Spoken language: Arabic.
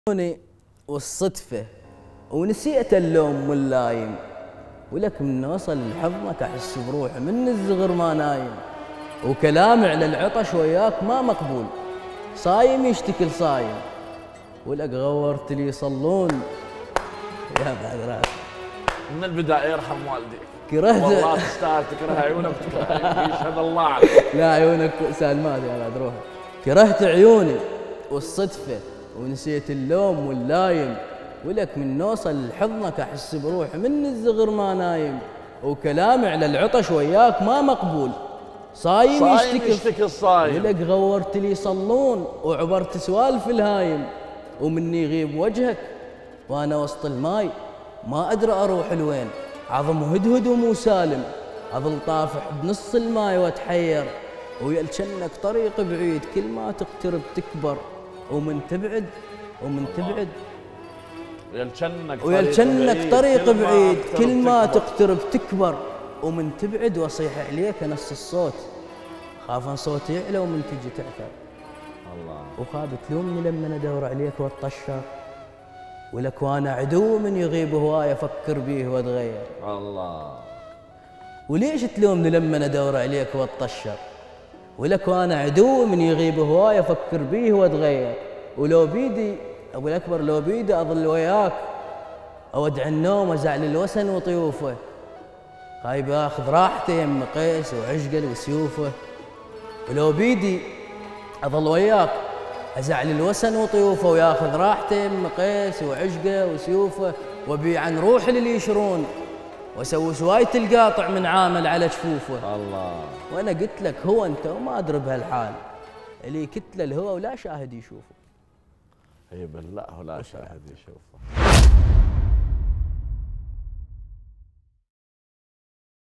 والصدفة ونسيت اللوم واللايم، ولك من اوصل لحضنك احس بروحي من الزغر ما نايم، وكلامي على العطش وياك ما مقبول، صايم يشتكي لصايم، ولك غورت لي يصلون يا بعد راس. من البداية يرحم والديك، كرهت والله تستاهل تكره عيونك يشهد الله عليك. لا عيونك سالمات يا بعد روحي. كرهت عيوني والصدفة ونسيت اللوم واللايم، ولك من نوصل لحضنك احس بروحي من الزغر ما نايم، وكلامي على العطش وياك ما مقبول، صايم يشتكي الصايم، ولك غورت لي يصلون وعبرت سوالف الهايم، ومني يغيب وجهك وانا وسط الماي ما ادري اروح لوين، عظم هدهد ومو سالم اظل طافح بنص الماي واتحير، ويلجنك طريق بعيد كل ما تقترب تكبر، ومن تبعد ويلجنك طريق بعيد كل ما تقترب تكبر، ومن تبعد واصيح عليك نص الصوت، خاف ان صوتي يعلى ومن تجي تعثر الله، وخاب تلومني لما ادور عليك واتطشر، ولك وانا عدو من يغيب هواي افكر بيه واتغير الله. وليش تلومني لما ادور عليك واتطشر، ولك وانا عدو من يغيب هواي افكر بيه واتغير، ولو بيدي ابو الاكبر لو بيدي اظل وياك اودع النوم وازعل الوسن وطيوفه، خايب اخذ راحته يم قيس وعشقل وسيوفه، ولو بيدي اظل وياك ازعل الوسن وطيوفه، وياخذ راحته يم قيس وعشقه وسيوفه، وابيع عن روحي للي يشرون واسوي سواية القاطع من عامل على جفوفه الله. وانا قلت لك هو انت وما ادري بهالحال، اللي كتله الهوى ولا شاهد يشوفه. اي بالله ولا شاهد يشوفه.